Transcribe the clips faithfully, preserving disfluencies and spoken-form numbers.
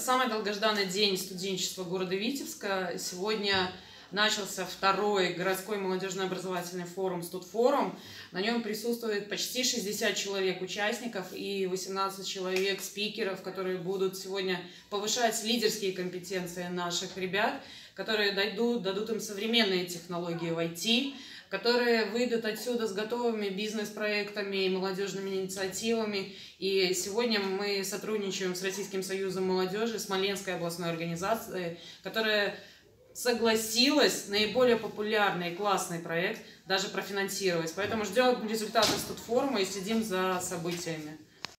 самый долгожданный день студенчества города Витебска. Сегодня начался второй городской молодежный образовательный форум «Студфорум». На нем присутствует почти шестьдесят человек участников и восемнадцать человек спикеров, которые будут сегодня повышать лидерские компетенции наших ребят, которые дойдут, дадут им современные технологии в ай ти, которые выйдут отсюда с готовыми бизнес-проектами и молодежными инициативами. И сегодня мы сотрудничаем с Российским союзом молодежи, Смоленской областной организацией, которая согласилась наиболее популярный и классный проект даже профинансировать. Поэтому ждем результаты студфорума и следим за событиями.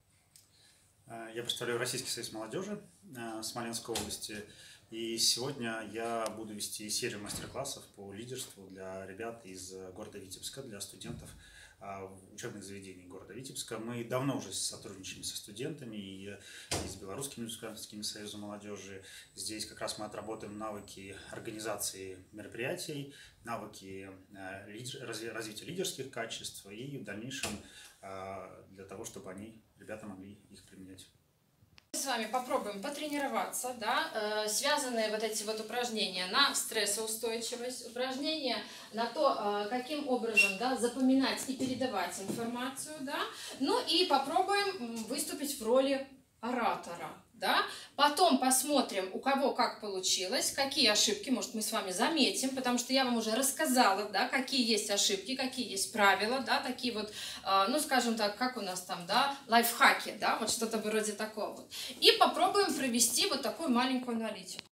Я представляю Российский союз молодежи Смоленской области. И сегодня я буду вести серию мастер-классов по лидерству для ребят из города Витебска, для студентов учебных заведений города Витебска. Мы давно уже сотрудничаем со студентами и, и с Белорусским студенческим союзом молодежи. Здесь как раз мы отработаем навыки организации мероприятий, навыки лидер, развития лидерских качеств и в дальнейшем для того, чтобы они, ребята, могли их применять. Мы с вами попробуем потренироваться, да, э, связанные вот эти вот упражнения на стрессоустойчивость, упражнения на то, э, каким образом, да, запоминать и передавать информацию, да, ну и попробуем выступить в роли оратора, да. Потом посмотрим, у кого как получилось, какие ошибки, может, мы с вами заметим, потому что я вам уже рассказала, да, какие есть ошибки, какие есть правила, да, такие вот, э, ну, скажем так, как у нас там, да, лайфхаки, да, вот что-то вроде такого вот. И попробуем провести вот такую маленькую аналитику.